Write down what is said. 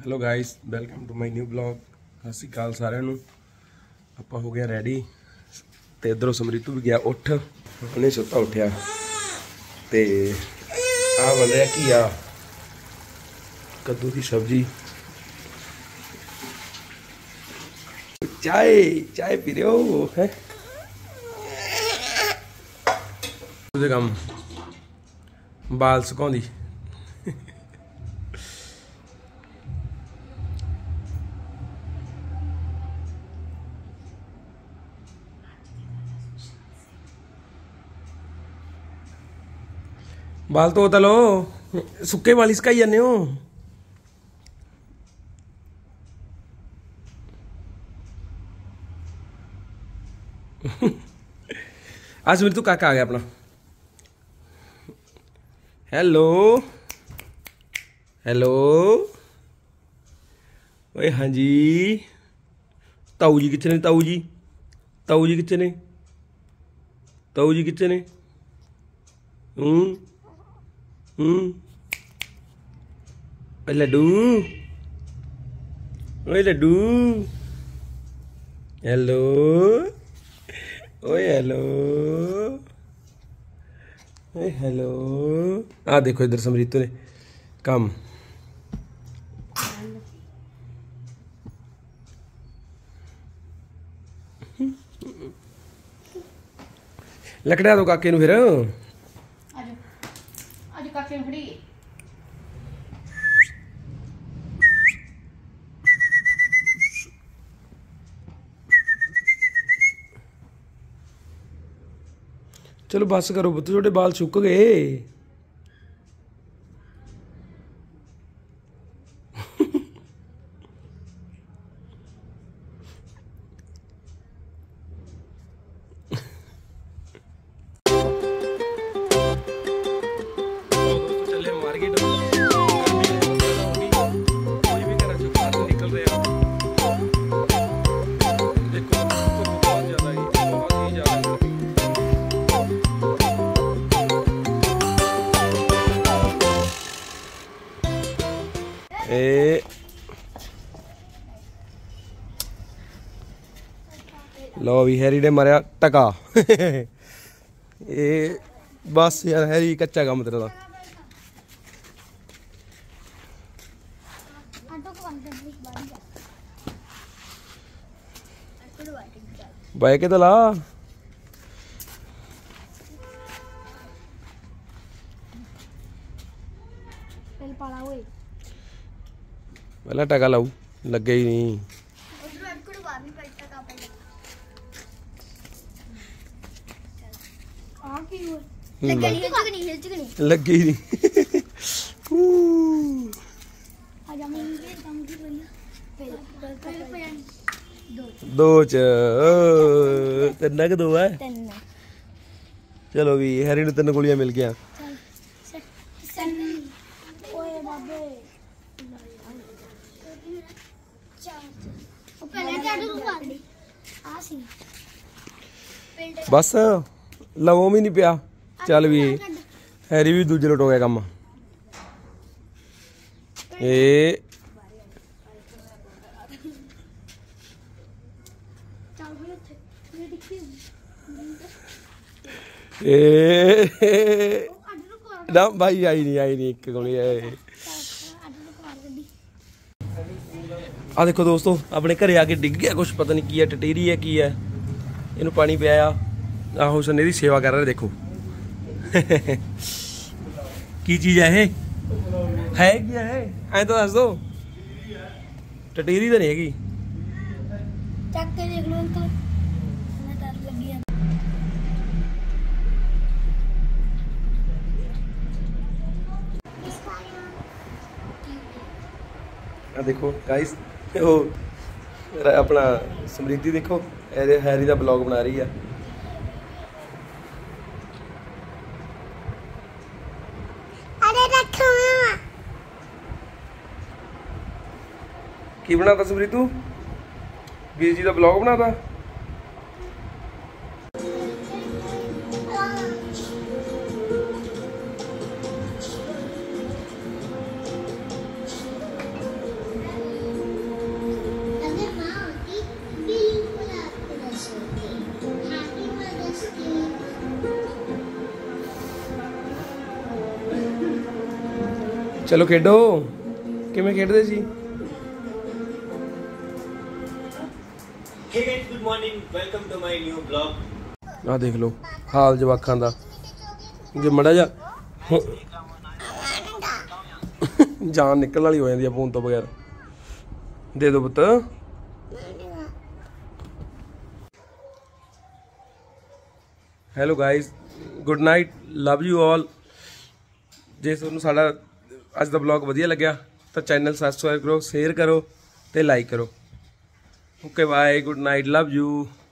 Hello guys, welcome to my new blog. सत श्री अकाल सारिਆਂ ਨੂੰ। ਆਪਾਂ ਹੋ ਗਿਆ ਰੈਡੀ ਤੇ ਇਧਰੋਂ ਸਮਰੀਤੂ ਵੀ ਗਿਆ ਉੱਠ, ਉਹਨੇ ਸੁੱਤਾ ਉੱਠਿਆ ਤੇ ਆ ਬਣ ਰਿਹਾ ਘੀਆ ਕੱਦੂ ਦੀ ਸਬਜ਼ੀ। ਚਾय पी रहे हो है ਉਹਦੇ ਕੰਮ ਬਾਲ ਸੁਕਾਉਂਦੀ। बाल तो होता लो, सुक्के वाल इसका ही जाने हो। आज मेरे तो काका आ गया अपना। हेलो हेलो, ओए हाँ जी। ताऊ जी कितने? ताऊ जी कितने? ताऊ जी कितने? लड्डू, ओए लड्डू, हेलो, ओए हेलो, ओए हेलो। आ देखो इधर समरीतू ने काम लकड़ा दो काके नूं फिर। चलो बस करो पुत्त, थोड़े बाल सुक गए। चले मार्केट लो भी हैरी ने मारिया टका। ये बस यार हैरी कच्चा काम तेरा दा। बाइक के तो ला पहला टका लाऊ, लगे ही नहीं। लगे ही नहीं। दो तिना के दो है। चलो भी हैरी ने 3 गोलियां मिल गया। बस लवो भी नहीं पिया। चल भी हैरी भी दूजे लुट हो गया काम। ना भाई आई नहीं एक गोली। आ देखो दोस्तों, अपने घरे आके डिग गया कुछ, पता नहीं की है, टटेरी है की है। इनू पानी पियाया। आहो सन्ने दी सेवा कर रहे, देखो। की चीज है ये? है क्या है? ऐ तो दस दो। टटेरी तो नहीं हैगी। चक के देख लो अंकल, मैं डर लगी है। आ देखो गाइस, वो अपना समृद्धि देखो हैरी का ब्लॉग बना रही है। की बनाता समृद्धू? वीर जी का ब्लॉग बनाता। चलो खेडो किवें खेडदे जी। Hey guys, good morning. Welcome to my new vlog. आ देख लो हाल जवाखां दा जे मड़ा जा जान निकल वाली हो जाती है फोन तो बगैर। दे दो पुत्त। Hello guys, good night, love you all. जे तुहानू साडा अज दा ब्लॉग वधिया लग्या तो चैनल सबसक्राइब करो, शेयर करो ते लाइक करो। Okay bye, good night, love you.